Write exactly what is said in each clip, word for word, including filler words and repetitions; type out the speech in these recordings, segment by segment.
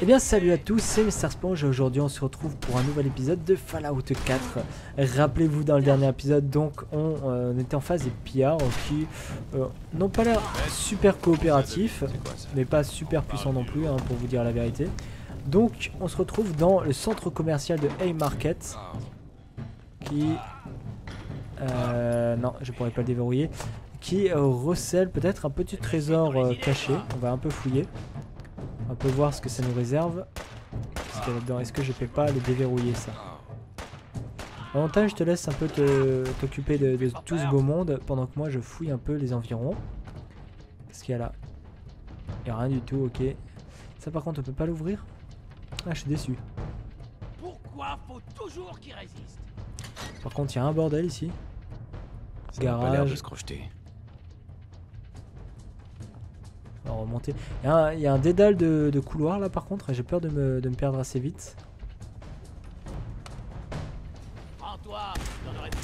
bien salut à tous, c'est Mister Sponge et aujourd'hui on se retrouve pour un nouvel épisode de Fallout quatre. Rappelez-vous, dans le dernier épisode, donc on, euh, on était en phase des pillards qui euh, n'ont pas l'air super coopératifs, mais pas super puissants non plus, hein, pour vous dire la vérité. Donc on se retrouve dans le centre commercial de Haymarket, qui... Euh, non, je pourrais pas le déverrouiller. Qui euh, recèle peut-être un petit trésor euh, caché. On va un peu fouiller. On peut voir ce que ça nous réserve. Qu'est-ce qu'il y a là-dedans? Est-ce que je peux pas le déverrouiller, ça? Avantage, je te laisse un peu t'occuper de, de tout ce beau monde pendant que moi je fouille un peu les environs. Qu'est-ce qu'il y a là? Il n'y a rien du tout, ok. Ça par contre on peut pas l'ouvrir? Ah, je suis déçu. Pourquoi faut toujours qu'il résiste? Par contre il y a un bordel ici. Ça n'a pas l'air Garage. de se crocheter. On va remonter. Il y, a un, il y a un dédale de, de couloir là par contre, j'ai peur de me, de me perdre assez vite. Prends-toi, j'en aurais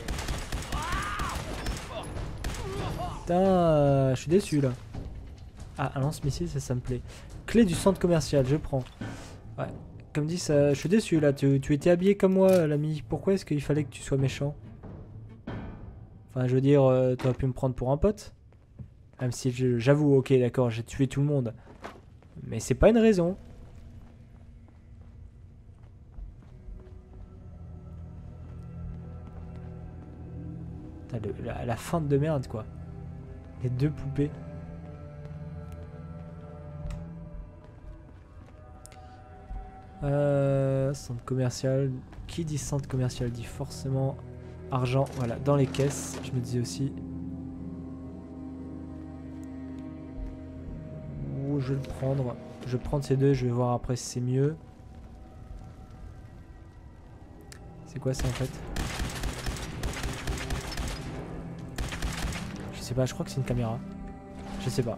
Putain, euh, je suis déçu là. Ah, un lance-missile, ça, ça me plaît. Clé du centre commercial, je prends. Ouais, comme dit, ça, je suis déçu là. Tu, tu étais habillé comme moi, l'ami. Pourquoi est-ce qu'il fallait que tu sois méchant? Enfin, je veux dire, euh, tu aurais pu me prendre pour un pote. Même si j'avoue, ok, d'accord, j'ai tué tout le monde. Mais c'est pas une raison. Putain, le, la, la feinte de merde, quoi. Les deux poupées. Euh, centre commercial. Qui dit centre commercial dit forcément argent. Voilà, dans les caisses, je me disais aussi. Je vais le prendre. Je vais prendre ces deux, je vais voir après si c'est mieux. C'est quoi ça en fait? Je sais pas, je crois que c'est une caméra. Je sais pas.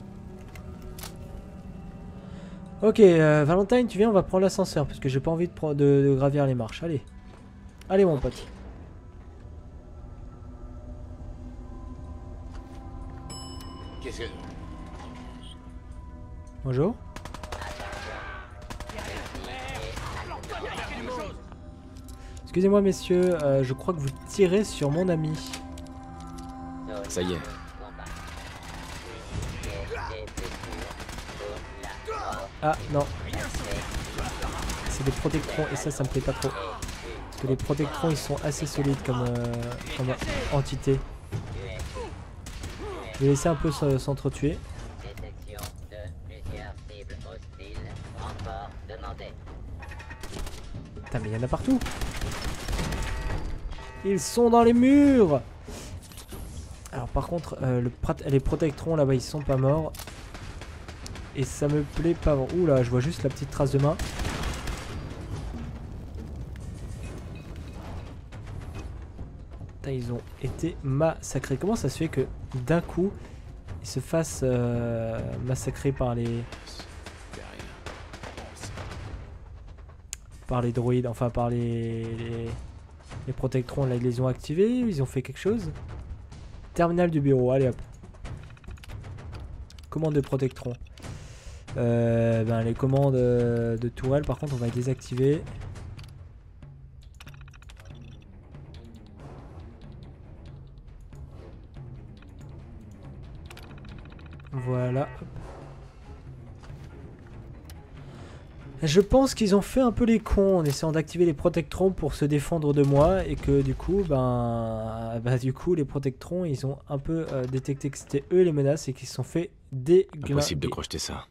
Ok, euh, Valentine, tu viens, on va prendre l'ascenseur parce que j'ai pas envie de, de, de gravir les marches. Allez. Allez mon pote. Qu'est-ce que... Bonjour. Excusez-moi messieurs, euh, je crois que vous tirez sur mon ami. Ça y est. Ah non. C'est des protectrons et ça, ça me plaît pas trop. Parce que les protectrons ils sont assez solides comme, euh, comme entité. Je vais laisser un peu s'entretuer. Putain mais il y en a partout. Ils sont dans les murs. Alors par contre euh, le les protectrons là-bas ils sont pas morts. Et ça me plaît pas. Ouh là, je vois juste la petite trace de main. Putain, ils ont été massacrés. Comment ça se fait que d'un coup ils se fassent euh, massacrer par les par les droïdes, enfin par les les, les protectrons là, ils les ont activés, ils ont fait quelque chose. Terminal du bureau, allez hop. Commande de protectrons. Euh, ben, les commandes euh, de tourelle par contre on va les désactiver. Voilà. Je pense qu'ils ont fait un peu les cons en essayant d'activer les protectrons pour se défendre de moi et que du coup ben, ben du coup les protectrons ils ont un peu euh, détecté que c'était eux les menaces et qu'ils se sont fait déglinguer. Impossible de crocheter ça.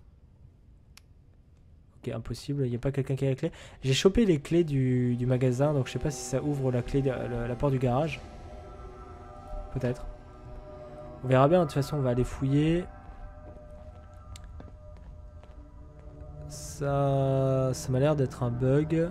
Ok, impossible, il n'y a pas quelqu'un qui a la clé. J'ai chopé les clés du, du magasin, donc je sais pas si ça ouvre la clé de la, la porte du garage. Peut-être. On verra bien, de toute façon on va aller fouiller. Ça, ça m'a l'air d'être un bug.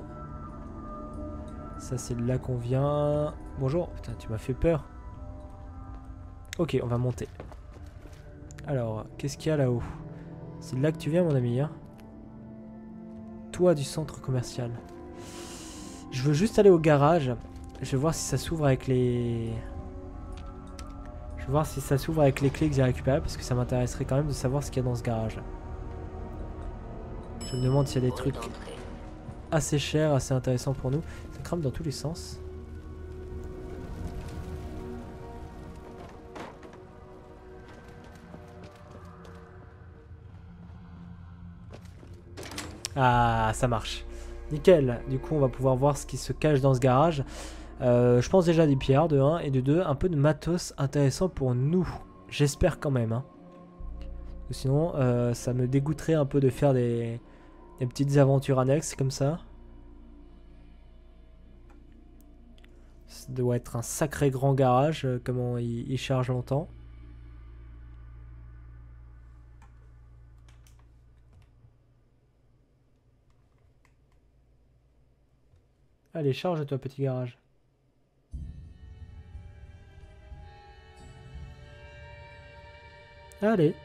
Ça c'est de là qu'on vient. Bonjour, putain tu m'as fait peur. Ok, on va monter. Alors, qu'est-ce qu'il y a là-haut? C'est de là que tu viens mon ami, hein? Toit du centre commercial. Je veux juste aller au garage. Je vais voir si ça s'ouvre avec les... Je vais voir si ça s'ouvre avec les clés que j'ai récupérées parce que ça m'intéresserait quand même de savoir ce qu'il y a dans ce garage. Je me demande s'il y a des trucs assez chers, assez intéressants pour nous. Ça crame dans tous les sens. Ah, ça marche. Nickel. Du coup, on va pouvoir voir ce qui se cache dans ce garage. Euh, je pense déjà des pierres de un et de deux. Un peu de matos intéressant pour nous. J'espère quand même. Hein. Sinon, euh, ça me dégoûterait un peu de faire des, des petites aventures annexes comme ça. Ça doit être un sacré grand garage. Euh, comment il, il charge longtemps. Allez, charge-toi, petit garage. Allez.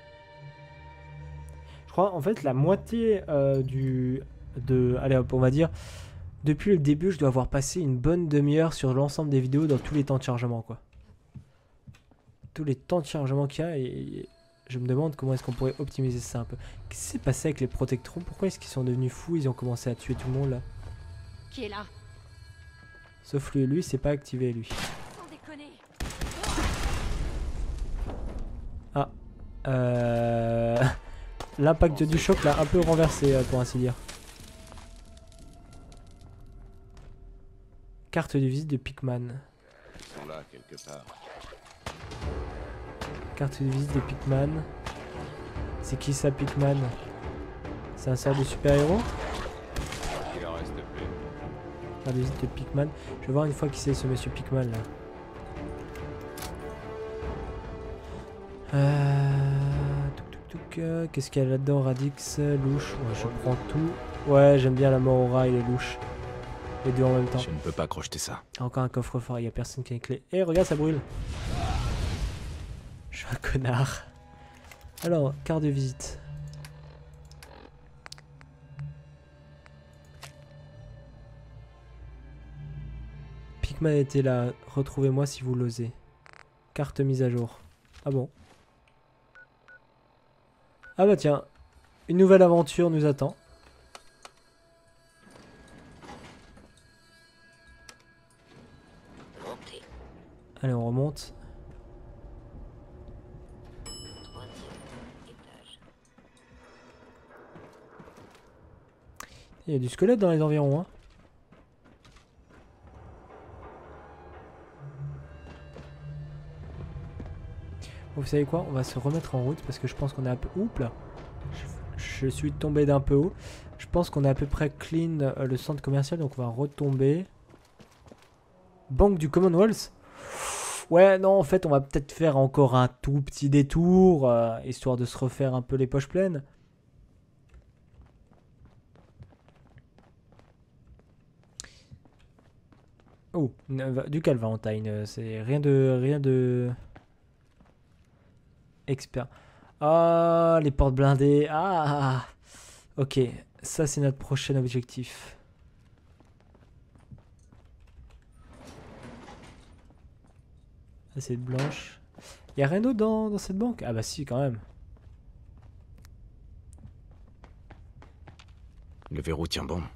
Je crois, en fait, la moitié euh, du... de, allez hop, on va dire... Depuis le début, je dois avoir passé une bonne demi-heure sur l'ensemble des vidéos dans tous les temps de chargement, quoi. Tous les temps de chargement qu'il y a, et je me demande comment est-ce qu'on pourrait optimiser ça un peu. Qu'est-ce qui s'est passé avec les protectrons? Pourquoi est-ce qu'ils sont devenus fous? Ils ont commencé à tuer tout le monde, là. Qui est là? Sauf lui, lui, c'est pas activé, lui. Sans déconner. Ah. Euh... L'impact du choc l'a un peu renversé, pour ainsi dire. Carte de visite de Pikman. Ils sont là quelque part. Carte de visite de Pikman. C'est qui ça, Pikman? C'est un sort de super-héros? Il en reste plus. Carte de visite de Pikman. Je vais voir une fois qui c'est ce monsieur Pikman là. Euh... Touk touk touk. euh, Qu'est-ce qu'il y a là-dedans? Radix, louche. Ouais, je prends tout. Ouais, j'aime bien la mort au rat et les louches. Les deux en même temps. Je ne peux pas crocheter ça. Encore un coffre-fort, il n'y a personne qui a les clés. Eh, regarde, ça brûle. Je suis un connard. Alors, carte de visite. Pikman était là. Retrouvez-moi si vous l'osez. Carte mise à jour. Ah bon? Ah bah tiens. Une nouvelle aventure nous attend. Allez, on remonte. Il y a du squelette dans les environs, hein. Bon, vous savez quoi? On va se remettre en route parce que je pense qu'on est un peu... Oups là. Je, je suis tombé d'un peu haut. Je pense qu'on est à peu près clean euh, le centre commercial, donc on va retomber. Banque du Commonwealth. Ouais, non, en fait, on va peut-être faire encore un tout petit détour, euh, histoire de se refaire un peu les poches pleines. Oh, du Calvalentine, c'est rien de... rien de... expert. Ah, les portes blindées. Ah, ok, ça c'est notre prochain objectif. C'est blanche. Il y a rien d'autre dans, dans cette banque? Ah bah si, quand même. Le verrou tient bon.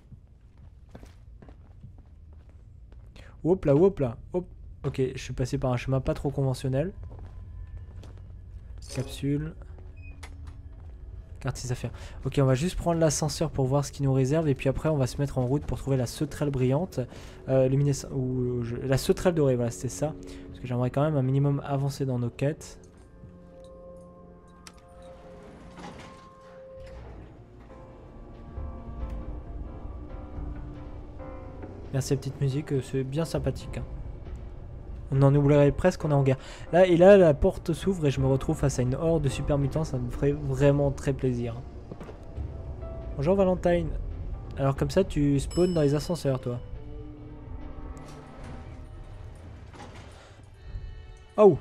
Hop là, hop là. Hop. Ok, je suis passé par un chemin pas trop conventionnel. Capsule. Carte ses affaires. Ok, on va juste prendre l'ascenseur pour voir ce qu'il nous réserve. Et puis après, on va se mettre en route pour trouver la sauterelle brillante. Euh, luminescente. Ou je, la sauterelle dorée, voilà, c'était ça. Parce que j'aimerais quand même un minimum avancer dans nos quêtes. Merci à la petite musique, c'est bien sympathique. Hein. On en oublierait presque qu'on est en guerre. Là, et là, la porte s'ouvre et je me retrouve face à une horde de super mutants. Ça me ferait vraiment très plaisir. Bonjour Valentine. Alors comme ça, tu spawns dans les ascenseurs, toi. Oh.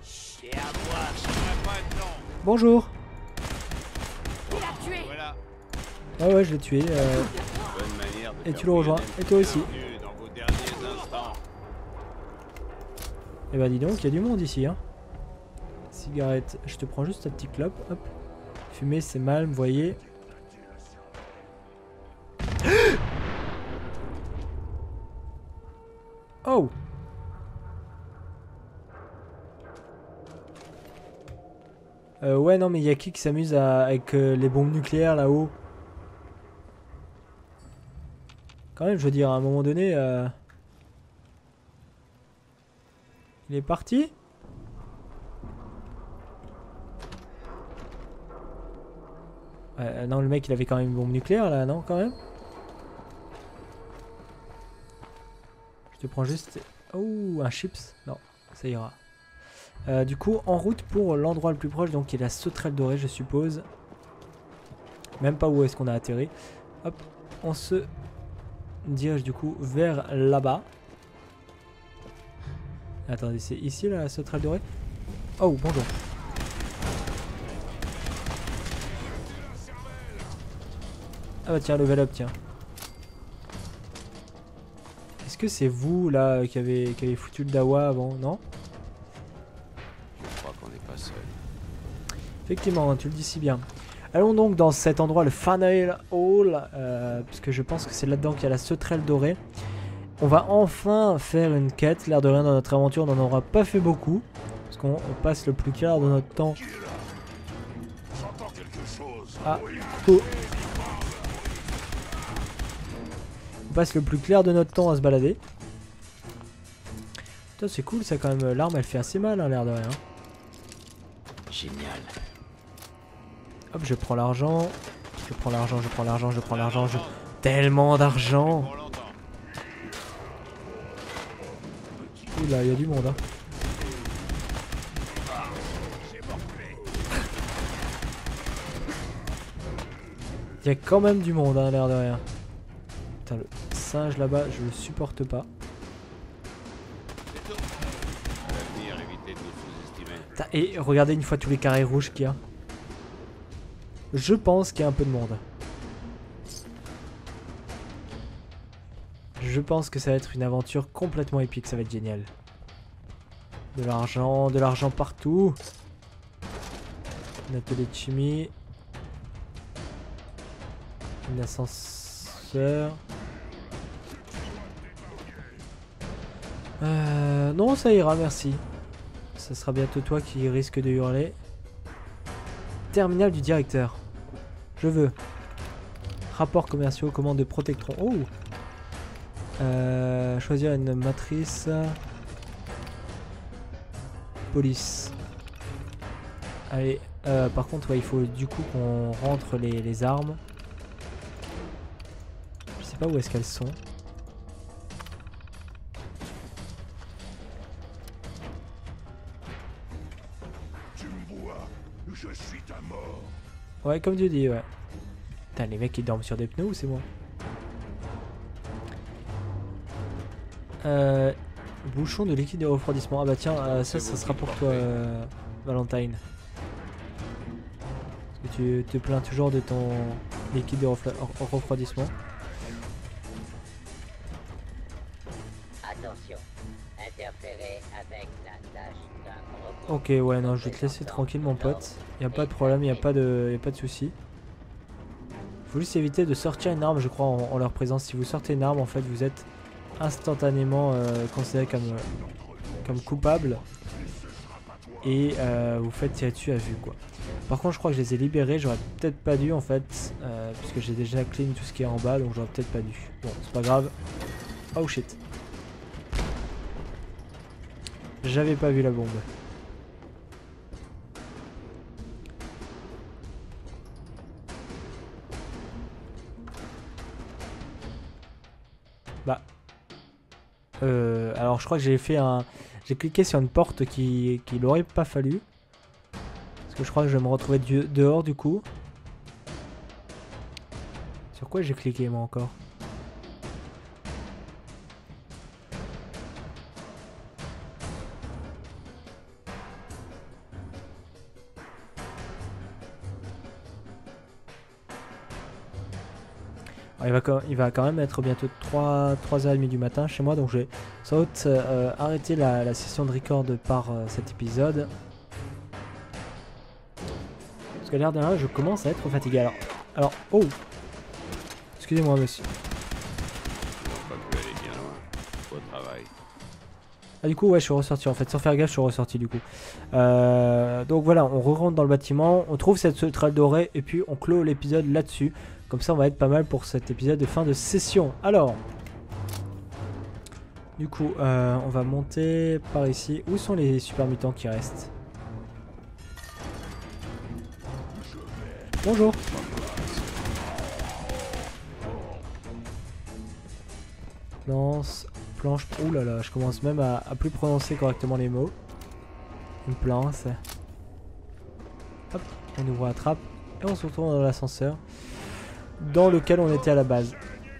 Bonjour. Ah ouais, je l'ai tué. Euh... Et tu le rejoins. Et toi aussi. Et bah dis donc, il y a du monde ici. Hein. Cigarette. Je te prends juste un petit clope. Hop. Fumer, c'est mal, vous voyez. Oh! Euh, ouais, non, mais il y a qui qui s'amuse à... avec euh, les bombes nucléaires là-haut? Quand même, je veux dire, à un moment donné... Euh... Il est parti? Ouais, non, le mec, il avait quand même une bombe nucléaire là, non, quand même? Je te prends juste... Oh, un chips? Non, ça ira. Euh, du coup, en route pour l'endroit le plus proche, donc qui est la sauterelle dorée, je suppose. Même pas où est-ce qu'on a atterri. Hop, on se dirige du coup vers là-bas. Attendez, c'est ici la sauterelle dorée? Oh, bonjour. Ah bah tiens, level up, tiens. Est-ce que c'est vous là qui avez, qui avez foutu le dawa avant? Non? Je crois qu'on n'est pas seul. Effectivement, tu le dis si bien. Allons donc dans cet endroit, le Final Hall, euh, puisque je pense que c'est là-dedans qu'il y a la sauterelle dorée. On va enfin faire une quête. L'air de rien, dans notre aventure, on n'en aura pas fait beaucoup. Parce qu'on passe le plus clair de notre temps. Ah, oh. On passe le plus clair de notre temps à se balader. Putain, c'est cool ça quand même. L'arme elle fait assez mal, hein, l'air de rien. Génial. Hop, je prends l'argent. Je prends l'argent, je prends l'argent, je prends l'argent. Je... Tellement d'argent. Oula, il y a du monde. Hein. Il y a quand même du monde, hein, l'air de rien. Putain, le singe là-bas, je le supporte pas. Putain, et regardez une fois tous les carrés rouges qu'il y a. Je pense qu'il y a un peu de monde. Je pense que ça va être une aventure complètement épique, ça va être génial. De l'argent, de l'argent partout. Un atelier de chimie. Un ascenseur. Euh, non, ça ira, merci. Ça sera bientôt toi qui risque de hurler. Terminal du directeur. Je veux. Rapports commerciaux, commande de Protectron. Oh! Euh, choisir une matrice. Police. Allez, euh, par contre, ouais, il faut du coup qu'on rentre les, les armes. Je sais pas où est-ce qu'elles sont. Tu me vois, je suis ta mort. Ouais, comme tu dis, ouais. Putain, les mecs ils dorment sur des pneus ou c'est moi? Euh, bouchon de liquide de refroidissement. Ah bah tiens, euh, ça, ça sera pour toi, euh, Valentine. Parce que tu te plains toujours de ton liquide de refla- refroidissement. Attention, interférer avec la tâche d'un robot. Ok, ouais, non, je vais te laisser tranquille, mon pote. Y a pas de problème, y a pas de, y a pas de souci. Faut juste éviter de sortir une arme, je crois, en, en leur présence. Si vous sortez une arme, en fait, vous êtes instantanément euh, considéré comme, euh, comme coupable. Et euh, vous faites tirer dessus à vue, quoi. Par contre, je crois que je les ai libérés. J'aurais peut-être pas dû, en fait, euh, puisque j'ai déjà clean tout ce qui est en bas, donc j'aurais peut-être pas dû. Bon, c'est pas grave. Oh shit. J'avais pas vu la bombe. Bah. Euh, alors je crois que j'ai fait un... J'ai cliqué sur une porte qui, qui l'aurait pas fallu. Parce que je crois que je vais me retrouver du, dehors du coup. Sur quoi j'ai cliqué moi encore? Alors, il, va quand, il va quand même être bientôt trois heures trente du matin chez moi, donc je vais sans doute euh, arrêter la, la session de record par euh, cet épisode. Parce que l'air de rien, je commence à être fatigué. Alors, alors oh, excusez-moi monsieur. On va pas pu aller bien loin. Au travail. Ah du coup ouais je suis ressorti en fait, sans faire gaffe je suis ressorti du coup. Euh, donc voilà, on re-rentre dans le bâtiment, on trouve cette sauterelle dorée et puis on clôt l'épisode là-dessus. Comme ça on va être pas mal pour cet épisode de fin de session. Alors, du coup euh, on va monter par ici. Où sont les super mutants qui restent? Bonjour. Lance, planche. Ouh là là, je commence même à, à plus prononcer correctement les mots. Une planche. Hop, on ouvre la trappe et on se retrouve dans l'ascenseur dans lequel on était à la base.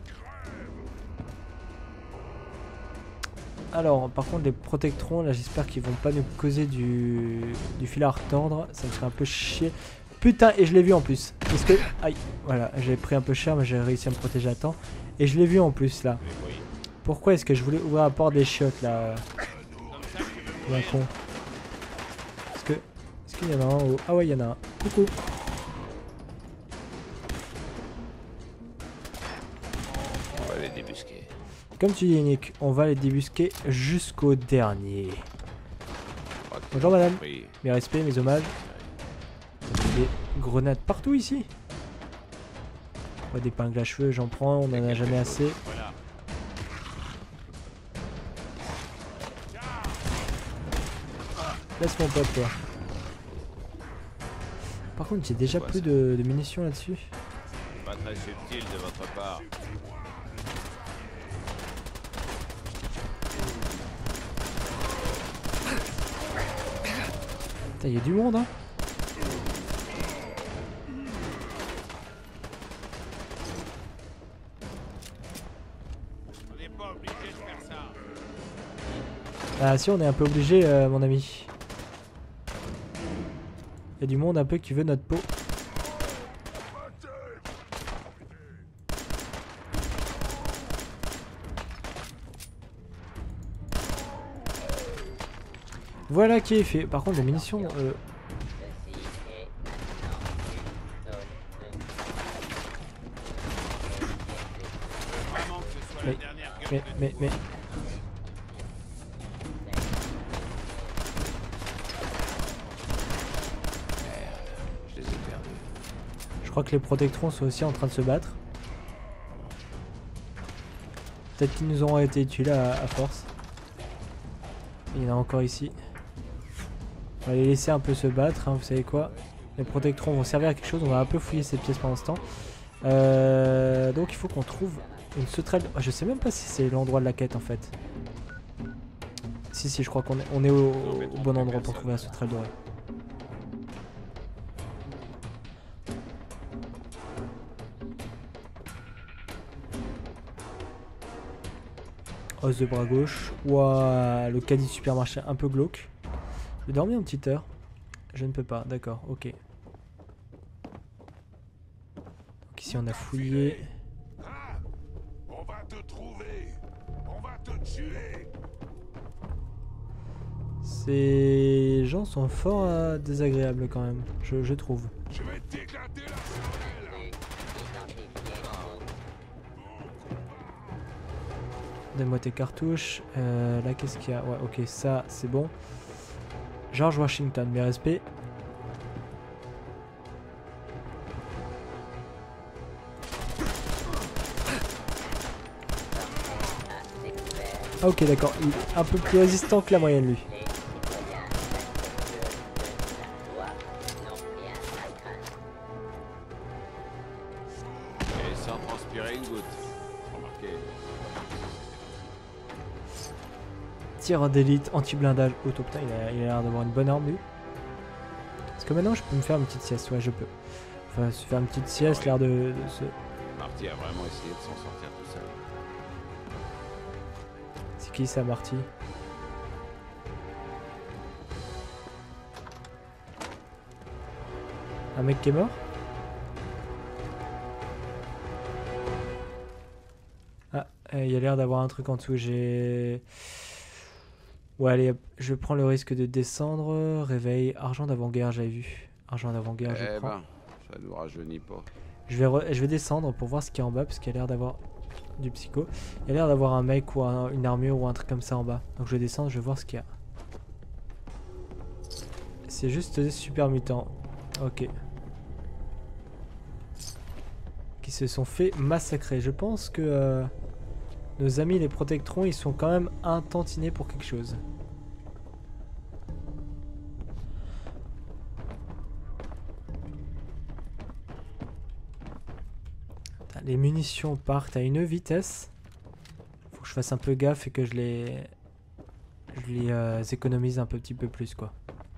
Alors, par contre, les protectrons, là, j'espère qu'ils vont pas nous causer du, du fil à retordre. Ça me ferait un peu chier. Putain, et je l'ai vu en plus. Parce que, aïe, voilà, j'ai pris un peu cher, mais j'ai réussi à me protéger à temps. Et je l'ai vu en plus, là. Pourquoi est-ce que je voulais ouvrir la porte des chiottes, là? Comme un con. Est-ce que, est-ce qu'il y en a un où... Ah ouais, il y en a un. Coucou. On va les débusquer. Comme tu dis, Nick, on va les débusquer jusqu'au dernier. Bonjour, madame. Oui. Mes respects, mes hommages. Des grenades partout ici. Ouais, des pingles à cheveux, j'en prends, on en a jamais assez. Voilà. Laisse mon pote, toi. Par contre, j'ai déjà plus de, de munitions là-dessus. Pas très subtil de votre part. Putain, il y a du monde, hein. On n'est pas obligé de faire ça. Ah si, on est un peu obligé, euh, mon ami. Il y a du monde un peu qui veut notre peau. Voilà qui est fait. Par contre, les munitions... Euh... Mais, mais, mais, mais... Je les ai perdus. Je crois que les protectrons sont aussi en train de se battre. Peut-être qu'ils nous auront été utiles à, à force. Il y en a encore ici. On va les laisser un peu se battre, hein, vous savez quoi. Les protectrons vont servir à quelque chose, on va un peu fouiller ces pièces pendant ce temps. Euh, donc il faut qu'on trouve une sauterelle. Oh, je sais même pas si c'est l'endroit de la quête en fait. Si si, je crois qu'on est, on est au, au bon endroit pour trouver la sauterelle dorée. Os de bras gauche. Ouah, le caddie supermarché un peu glauque. J'ai dormi une petite heure. Je ne peux pas, d'accord, ok. Donc ici on a fouillé. Ah, on va te trouver. On va te tuer. Ces gens sont fort euh, désagréables quand même, je, je trouve. Je vais t'éclater la cervelle. Donne-moi tes cartouches. Euh, là, qu'est-ce qu'il y a? Ouais, ok, ça, c'est bon. George Washington, mes respects. Ah, ok, d'accord. Il est un peu plus résistant que la moyenne, lui. Et sans transpirer une goutte. Remarquez. Tireur d'élite, anti-blindage, auto. Putain, il a il a l'air d'avoir une bonne arme, lui. Est-ce que maintenant je peux me faire une petite sieste? Ouais, je peux. Enfin, se faire une petite sieste, l'air de, de se... Marty a vraiment essayé de s'en sortir tout seul. C'est qui ça, Marty? Un mec qui est mort? Ah, il y a l'air d'avoir un truc en dessous. J'ai... Ouais, allez, je prends le risque de descendre. Réveil, argent d'avant-guerre, j'avais vu. Argent d'avant-guerre, je Eh prends. ben, ça nous rajeunit pas. Je vais, re- je vais descendre pour voir ce qu'il y a en bas, parce qu'il y a l'air d'avoir du psycho. Il y a l'air d'avoir un mec ou un, une armure ou un truc comme ça en bas. Donc je vais descendre, je vais voir ce qu'il y a. C'est juste des super mutants. Ok. Qui se sont fait massacrer. Je pense que euh, nos amis les protectrons, ils sont quand même intentinés pour quelque chose. Les munitions partent à une vitesse. Faut que je fasse un peu gaffe et que je les, je les euh, économise un petit peu plus quoi.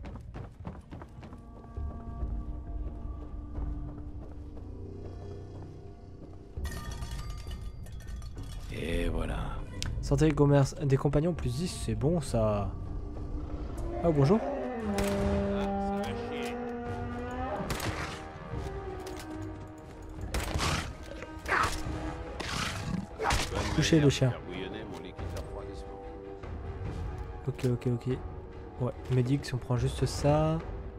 Et voilà. Santé des, commerce, des compagnons plus dix, c'est bon ça. Ah bonjour. Toucher le chien. Ok, ok, ok. Ouais, médic, si on prend juste ça.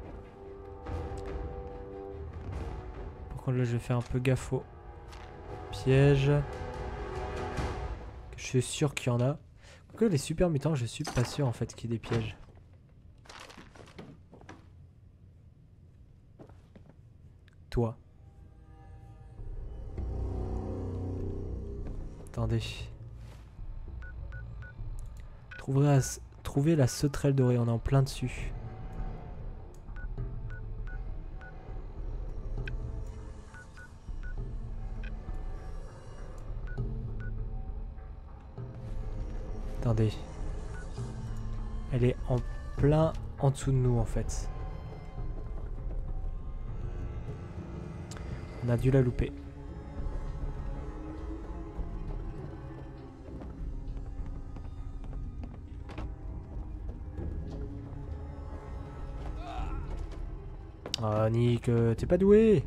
Par contre, là, je vais faire un peu gaffe au piège. Je suis sûr qu'il y en a. Que les super mutants, je suis pas sûr en fait qu'il y ait des pièges. Toi. Attendez. Trouver la, trouver la sauterelle dorée, on est en plein dessus. Attendez. Elle est en plein en dessous de nous en fait. On a dû la louper. Ah Nick, euh, t'es pas doué.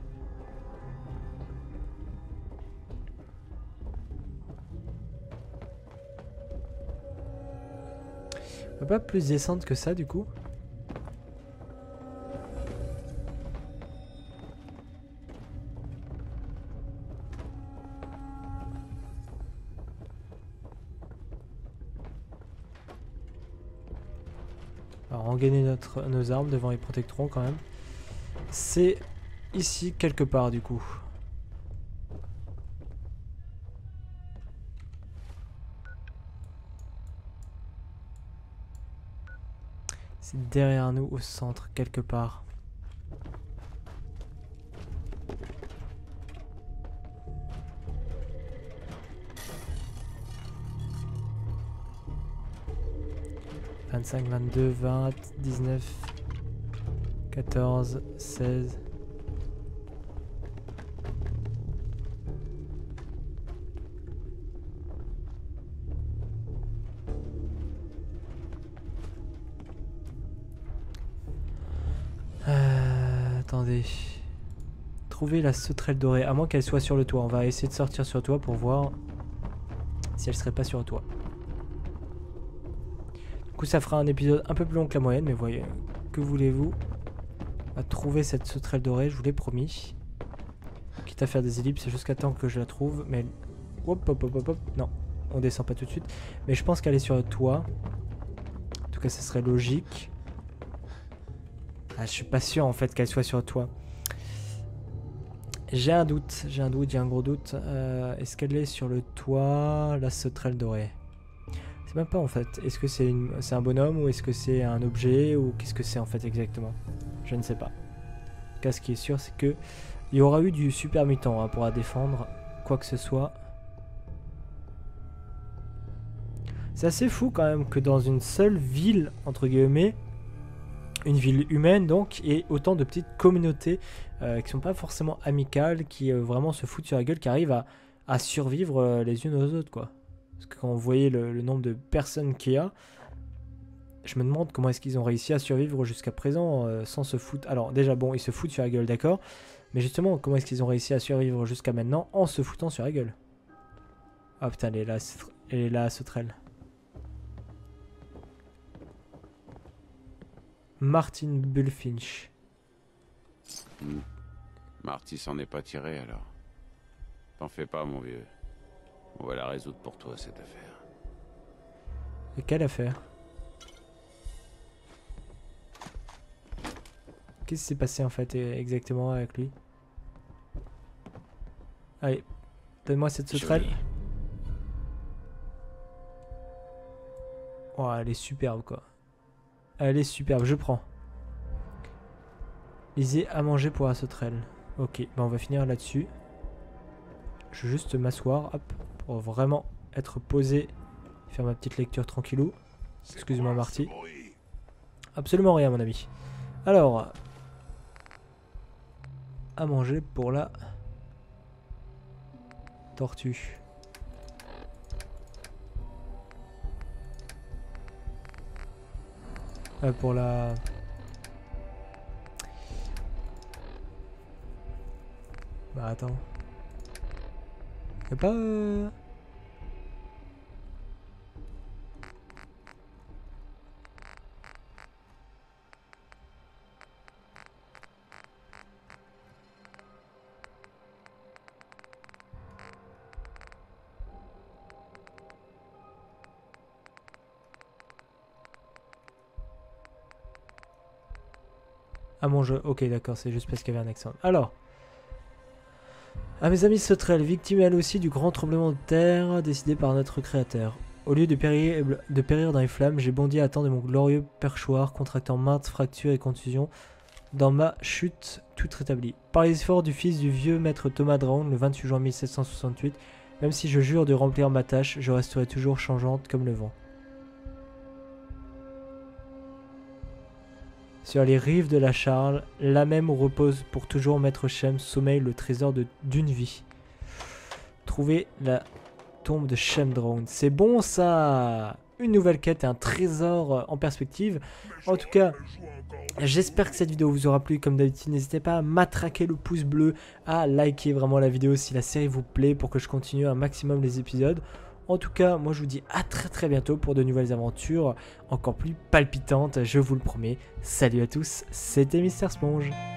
On peut pas plus descendre que ça du coup. Alors on gagne notre, nos armes devant les protectrons quand même. C'est ici quelque part du coup. C'est derrière nous au centre quelque part. vingt-cinq, vingt-deux, vingt, dix-neuf, quatorze, seize. Euh, attendez. Trouver la sauterelle dorée, à moins qu'elle soit sur le toit. On va essayer de sortir sur le toit pour voir si elle serait pas sur le toit. Du coup ça fera un épisode un peu plus long que la moyenne, mais voyez, que voulez-vous? À trouver cette sauterelle dorée, je vous l'ai promis. Quitte à faire des ellipses jusqu'à temps que je la trouve, mais... Hop, hop, hop, hop, hop. Non, on descend pas tout de suite. Mais je pense qu'elle est sur le toit. En tout cas, ça serait logique. Ah, je suis pas sûr en fait qu'elle soit sur le toit. J'ai un doute, j'ai un doute, j'ai un gros doute. Euh, Est-ce qu'elle est sur le toit, la sauterelle dorée? C'est même pas en fait. Est-ce que c'est c'est un bonhomme ou est-ce que c'est un objet ou qu'est-ce que c'est en fait exactement? Je ne sais pas. En tout cas, ce qui est sûr, c'est que il y aura eu du super mutant hein, pour la défendre, quoi que ce soit. C'est assez fou quand même que dans une seule ville, entre guillemets, une ville humaine donc, et autant de petites communautés euh, qui sont pas forcément amicales, qui euh, vraiment se foutent sur la gueule, qui arrivent à, à survivre euh, les unes aux autres quoi. Parce que quand vous voyez le, le nombre de personnes qu'il y a, je me demande comment est-ce qu'ils ont réussi à survivre jusqu'à présent euh, sans se foutre. Alors déjà bon, ils se foutent sur la gueule, d'accord. Mais justement, comment est-ce qu'ils ont réussi à survivre jusqu'à maintenant en se foutant sur la gueule? Ah putain, elle est là, elle est là, la sauterelle. Martin Bullfinch. Hmm. Marty s'en est pas tiré alors. T'en fais pas mon vieux. On va la résoudre pour toi, cette affaire. Et quelle affaire? Qu'est-ce qui s'est passé en fait exactement avec lui? Allez, donne-moi cette sauterelle. Joli. Oh, elle est superbe quoi. Elle est superbe, je prends. Lisez à manger pour la sauterelle. Ok, bah on va finir là-dessus. Je vais juste m'asseoir, hop, pour vraiment être posé, faire ma petite lecture tranquillou. Excuse-moi Marty. Absolument rien mon ami. Alors, à manger pour la tortue. Euh, pour la... Bah attends. Y'a pas... Euh... Ah mon jeu, ok d'accord, c'est juste parce qu'il y avait un accent. Alors, à mes amis sauterelles, victime elle aussi du grand tremblement de terre décidé par notre créateur. Au lieu de périr, de périr dans les flammes, j'ai bondi à temps de mon glorieux perchoir, contractant maintes fractures et contusions dans ma chute toute rétablie. Par les efforts du fils du vieux maître Thomas Drown, le vingt-huit juin mille sept cent soixante-huit, même si je jure de remplir ma tâche, je resterai toujours changeante comme le vent. Sur les rives de la Charle, là même où repose pour toujours Maître Shem, sommeille le trésor d'une vie. Trouver la tombe de Shem Drown. C'est bon ça! Une nouvelle quête et un trésor en perspective. En tout cas, j'espère que cette vidéo vous aura plu. Comme d'habitude, n'hésitez pas à matraquer le pouce bleu, à liker vraiment la vidéo si la série vous plaît pour que je continue un maximum les épisodes. En tout cas, moi je vous dis à très très bientôt pour de nouvelles aventures encore plus palpitantes, je vous le promets. Salut à tous, c'était Mister Sponge.